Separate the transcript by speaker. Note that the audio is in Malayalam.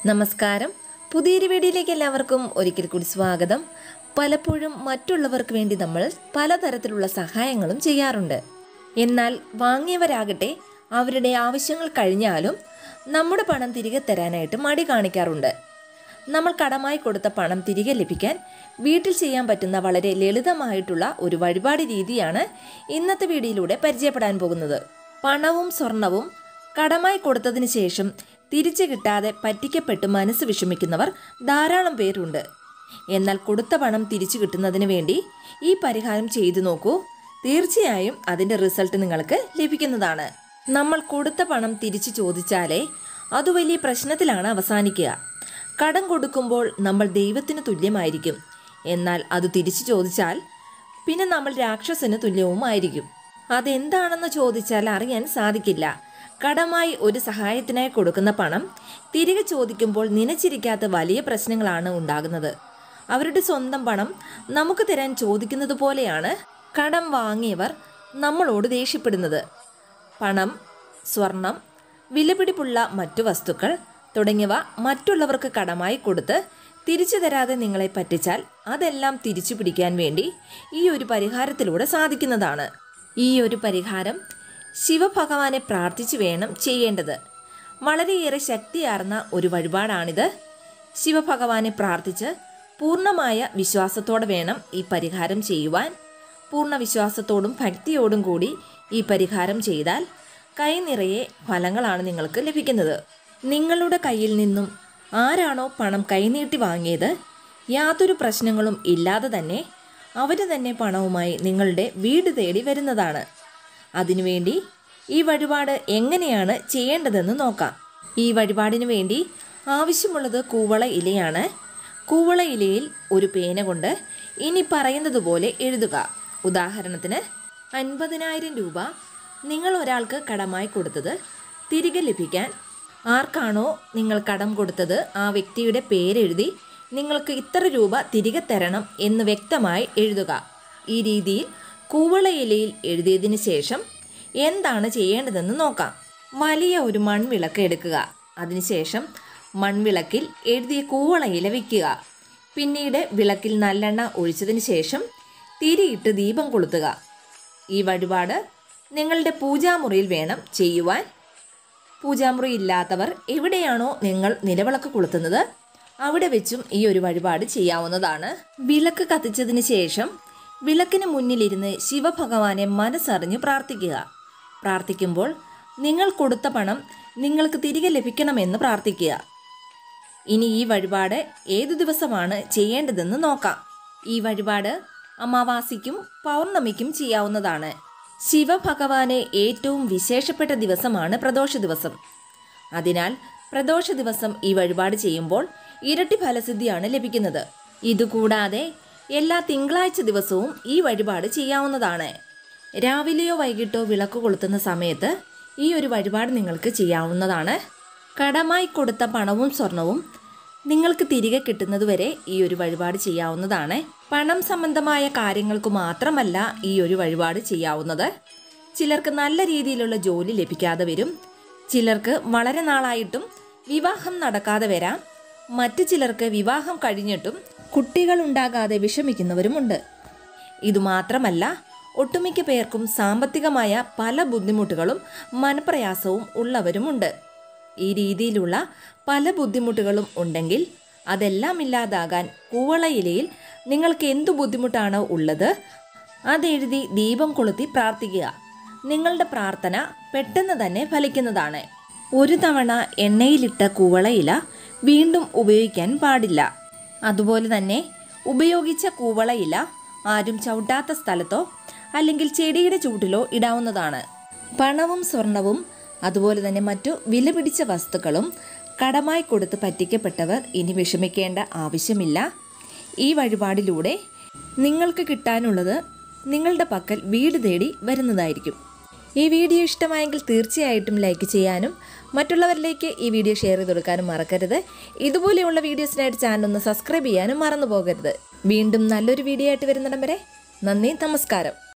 Speaker 1: നമസ്കാരം. പുതിയൊരു വീഡിയോയിലേക്ക് എല്ലാവർക്കും ഒരിക്കൽ കൂടി സ്വാഗതം. പലപ്പോഴും മറ്റുള്ളവർക്ക് വേണ്ടി നമ്മൾ പലതരത്തിലുള്ള സഹായങ്ങളും ചെയ്യാറുണ്ട്. എന്നാൽ വാങ്ങിയവരാകട്ടെ അവരുടെ ആവശ്യങ്ങൾ കഴിഞ്ഞാലും നമ്മുടെ പണം തിരികെ തരാനായിട്ട് മടി കാണിക്കാറുണ്ട്. നമ്മൾ കടമായി കൊടുത്ത പണം തിരികെ ലഭിക്കാൻ വീട്ടിൽ ചെയ്യാൻ പറ്റുന്ന വളരെ ലളിതമായിട്ടുള്ള ഒരു വഴിപാട് രീതിയാണ് ഇന്നത്തെ വീഡിയോയിലൂടെ പരിചയപ്പെടാൻ പോകുന്നത്. പണവും സ്വർണവും കടമായി കൊടുത്തതിന് ശേഷം തിരിച്ചു കിട്ടാതെ പറ്റിക്കപ്പെട്ട് മനസ്സ് വിഷമിക്കുന്നവർ ധാരാളം പേരുണ്ട്. എന്നാൽ കൊടുത്ത പണം തിരിച്ചു കിട്ടുന്നതിന് വേണ്ടി ഈ പരിഹാരം ചെയ്തു നോക്കൂ. തീർച്ചയായും അതിൻ്റെ റിസൾട്ട് നിങ്ങൾക്ക് ലഭിക്കുന്നതാണ്. നമ്മൾ കൊടുത്ത പണം തിരിച്ചു ചോദിച്ചാലേ അത് വലിയ പ്രശ്നത്തിലാണ് അവസാനിക്കുക. കടം കൊടുക്കുമ്പോൾ നമ്മൾ ദൈവത്തിന് തുല്യമായിരിക്കും. എന്നാൽ അത് തിരിച്ചു ചോദിച്ചാൽ പിന്നെ നമ്മൾ രാക്ഷസന് തുല്യവുമായിരിക്കും. അതെന്താണെന്ന് ചോദിച്ചാൽ അറിയാൻ സാധിക്കില്ല. കടമായി ഒരു സഹായത്തിനായി കൊടുക്കുന്ന പണം തിരികെ ചോദിക്കുമ്പോൾ നനച്ചിരിക്കാത്ത വലിയ പ്രശ്നങ്ങളാണ് ഉണ്ടാകുന്നത്. അവരുടെ സ്വന്തം പണം നമുക്ക് തരാൻ ചോദിക്കുന്നത് പോലെയാണ് കടം വാങ്ങിയവർ നമ്മളോട് ദേഷ്യപ്പെടുന്നത്. പണം, സ്വർണം, വിലപിടിപ്പുള്ള മറ്റു വസ്തുക്കൾ തുടങ്ങിയവ മറ്റുള്ളവർക്ക് കടമായി കൊടുത്ത് തിരിച്ചു തരാതെ നിങ്ങളെ പറ്റിച്ചാൽ അതെല്ലാം തിരിച്ചു പിടിക്കാൻ വേണ്ടി ഈ ഒരു പരിഹാരത്തിലൂടെ സാധിക്കുന്നതാണ്. ഈ ഒരു പരിഹാരം ശിവഭഗവാനെ പ്രാർത്ഥിച്ചു വേണം ചെയ്യേണ്ടത്. വളരെയേറെ ശക്തിയാർന്ന ഒരു വഴിപാടാണിത്. ശിവഭഗവാനെ പ്രാർത്ഥിച്ച് പൂർണ്ണമായ വിശ്വാസത്തോടെ വേണം ഈ പരിഹാരം ചെയ്യുവാൻ. പൂർണ്ണ വിശ്വാസത്തോടും ഭക്തിയോടും കൂടി ഈ പരിഹാരം ചെയ്താൽ കൈ നിറയെ ഫലങ്ങളാണ് നിങ്ങൾക്ക് ലഭിക്കുന്നത്. നിങ്ങളുടെ കയ്യിൽ നിന്നും ആരാണോ പണം കൈനീട്ടി വാങ്ങിയത് യാതൊരു പ്രശ്നങ്ങളും ഇല്ലാതെ തന്നെ അവർ തന്നെ പണവുമായി നിങ്ങളുടെ വീട് തേടി വരുന്നതാണ്. അതിനുവേണ്ടി ഈ വഴിപാട് എങ്ങനെയാണ് ചെയ്യേണ്ടതെന്ന് നോക്കാം. ഈ വഴിപാടിന് വേണ്ടി ആവശ്യമുള്ളത് കൂവള ഇലയാണ്. കൂവള ഇലയിൽ ഒരു പേന കൊണ്ട് ഇനി പറയുന്നത് പോലെ എഴുതുക. ഉദാഹരണത്തിന് 50,000 രൂപ നിങ്ങൾ ഒരാൾക്ക് കടമായി കൊടുത്തത് തിരികെ ലഭിക്കാൻ ആർക്കാണോ നിങ്ങൾ കടം കൊടുത്തത് ആ വ്യക്തിയുടെ പേരെഴുതി നിങ്ങൾക്ക് ഇത്ര രൂപ തിരികെ തരണം എന്ന് വ്യക്തമായി എഴുതുക. ഈ രീതിയിൽ കൂവള ഇലയിൽ എഴുതിയതിന് ശേഷം എന്താണ് ചെയ്യേണ്ടതെന്ന് നോക്കാം. വലിയ ഒരു മൺവിളക്ക് എടുക്കുക. അതിനുശേഷം മൺവിളക്കിൽ എഴുതിയ കൂവള ഇല വയ്ക്കുക. പിന്നീട് വിളക്കിൽ നല്ലെണ്ണ ഒഴിച്ചതിന് ശേഷം തിരിയിട്ട് ദീപം കൊളുത്തുക. ഈ വഴിപാട് നിങ്ങളുടെ പൂജാമുറിയിൽ വേണം ചെയ്യുവാൻ. പൂജാമുറി ഇല്ലാത്തവർ എവിടെയാണോ നിങ്ങൾ നിലവിളക്ക് കൊളുത്തുന്നത് അവിടെ വെച്ചും ഈ ഒരു വഴിപാട് ചെയ്യാവുന്നതാണ്. വിളക്ക് കത്തിച്ചതിന് ശേഷം വിളക്കിന് മുന്നിലിരുന്ന് ശിവഭഗവാനെ മനസ്സറിഞ്ഞ് പ്രാർത്ഥിക്കുക. പ്രാർത്ഥിക്കുമ്പോൾ നിങ്ങൾ കൊടുത്ത പണം നിങ്ങൾക്ക് തിരികെ ലഭിക്കണമെന്ന് പ്രാർത്ഥിക്കുക. ഇനി ഈ വഴിപാട് ഏതു ദിവസമാണ് ചെയ്യേണ്ടതെന്ന് നോക്കാം. ഈ വഴിപാട് അമാവാസിക്കും പൗർണമിക്കും ചെയ്യാവുന്നതാണ്. ശിവഭഗവാനെ ഏറ്റവും വിശേഷപ്പെട്ട ദിവസമാണ് പ്രദോഷ ദിവസം. അതിനാൽ പ്രദോഷ ദിവസം ഈ വഴിപാട് ചെയ്യുമ്പോൾ ഇരട്ടി ഫലസിദ്ധിയാണ് ലഭിക്കുന്നത്. ഇതുകൂടാതെ എല്ലാ തിങ്കളാഴ്ച ദിവസവും ഈ വഴിപാട് ചെയ്യാവുന്നതാണ്. രാവിലെയോ വൈകിട്ടോ വിളക്ക് കൊളുത്തുന്ന സമയത്ത് ഈ ഒരു വഴിപാട് നിങ്ങൾക്ക് ചെയ്യാവുന്നതാണ്. കടമായി കൊടുത്ത പണവും സ്വർണവും നിങ്ങൾക്ക് തിരികെ കിട്ടുന്നതുവരെ ഈ ഒരു വഴിപാട് ചെയ്യാവുന്നതാണ്. പണം സംബന്ധമായ കാര്യങ്ങൾക്ക് മാത്രമല്ല ഈ ഒരു വഴിപാട് ചെയ്യാവുന്നത്. ചിലർക്ക് നല്ല രീതിയിലുള്ള ജോലി ലഭിക്കാതെ വരും. ചിലർക്ക് വളരെ നാളായിട്ടും വിവാഹം നടക്കാതെ വരാം. മറ്റു ചിലർക്ക് വിവാഹം കഴിഞ്ഞിട്ടും കുട്ടികൾ ഉണ്ടാകാതെ വിഷമിക്കുന്നവരുമുണ്ട്. ഇതുമാത്രമല്ല, ഒട്ടുമിക്ക പേർക്കും സാമ്പത്തികമായ പല ബുദ്ധിമുട്ടുകളും മനപ്രയാസവും ഉള്ളവരുമുണ്ട്. ഈ രീതിയിലുള്ള പല ബുദ്ധിമുട്ടുകളും ഉണ്ടെങ്കിൽ അതെല്ലാം ഇല്ലാതാകാൻ കൂവള ഇലയിൽ നിങ്ങൾക്ക് എന്തു ബുദ്ധിമുട്ടാണോ ഉള്ളത് അതെഴുതി ദീപം കൊളുത്തി പ്രാർത്ഥിക്കുക. നിങ്ങളുടെ പ്രാർത്ഥന പെട്ടെന്ന് തന്നെ ഫലിക്കുന്നതാണ്. ഒരു തവണ എണ്ണയിലിട്ട കൂവള ഇല വീണ്ടും ഉപയോഗിക്കാൻ പാടില്ല. അതുപോലെ തന്നെ ഉപയോഗിച്ച കൂവള ഇല ആരും ചവിട്ടാത്ത സ്ഥലത്തോ അല്ലെങ്കിൽ ചെടിയുടെ ചൂട്ടിലോ ഇടാവുന്നതാണ്. പണവും സ്വർണവും അതുപോലെ തന്നെ മറ്റു വിലപിടിച്ച വസ്തുക്കളും കടമായി കൊടുത്ത് പറ്റിക്കപ്പെട്ടവർ ഇനി വിഷമിക്കേണ്ട ആവശ്യമില്ല. ഈ വഴിപാടിലൂടെ നിങ്ങൾക്ക് കിട്ടാനുള്ളത് നിങ്ങളുടെ പക്കൽ വീട് തേടി വരുന്നതായിരിക്കും. ഈ വീഡിയോ ഇഷ്ടമായെങ്കിൽ തീർച്ചയായിട്ടും ലൈക്ക് ചെയ്യാനും മറ്റുള്ളവരിലേക്ക് ഈ വീഡിയോ ഷെയർ ചെയ്ത് കൊടുക്കാനും മറക്കരുത്. ഇതുപോലെയുള്ള വീഡിയോസിനായിട്ട് ചാനൽ ഒന്ന് സബ്സ്ക്രൈബ് ചെയ്യാനും മറന്നു പോകരുത്. വീണ്ടും നല്ലൊരു വീഡിയോ ആയിട്ട് വരുന്നിടം വരെ നന്ദി, നമസ്കാരം.